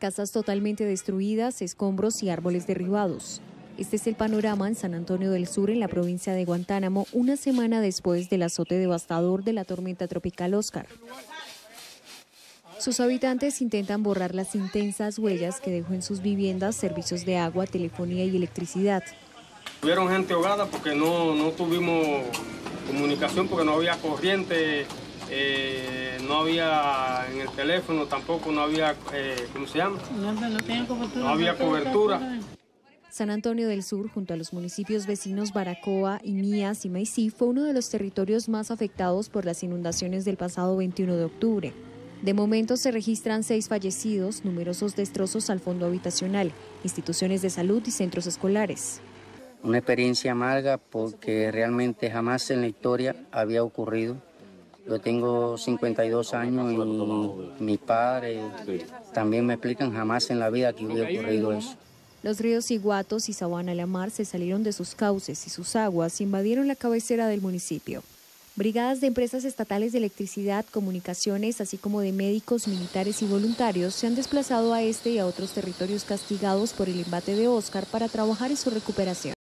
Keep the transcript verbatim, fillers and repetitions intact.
Casas totalmente destruidas, escombros y árboles derribados. Este es el panorama en San Antonio del Sur, en la provincia de Guantánamo, una semana después del azote devastador de la tormenta tropical Oscar. Sus habitantes intentan borrar las intensas huellas que dejó en sus viviendas servicios de agua, telefonía y electricidad. Tuvieron gente ahogada porque no, no tuvimos comunicación, porque no había corriente, eh, no había en el teléfono tampoco, no había, eh, ¿cómo se llama? No, no, tenía cobertura, no había cobertura. San Antonio del Sur, junto a los municipios vecinos Baracoa, Imías y Maicí, fue uno de los territorios más afectados por las inundaciones del pasado veintiuno de octubre. De momento se registran seis fallecidos, numerosos destrozos al fondo habitacional, instituciones de salud y centros escolares. Una experiencia amarga porque realmente jamás en la historia había ocurrido. Yo tengo cincuenta y dos años y mis padres también me explican jamás en la vida que hubiera ocurrido eso. Los ríos Iguatos y Sabana la Mar se salieron de sus cauces y sus aguas invadieron la cabecera del municipio. Brigadas de empresas estatales de electricidad, comunicaciones, así como de médicos, militares y voluntarios se han desplazado a este y a otros territorios castigados por el embate de Oscar para trabajar en su recuperación.